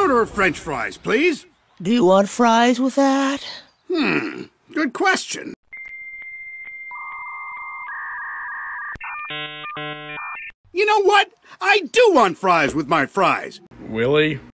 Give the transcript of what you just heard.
order of French fries, please. Do you want fries with that? Good question. You know what? I do want fries with my fries. Willie?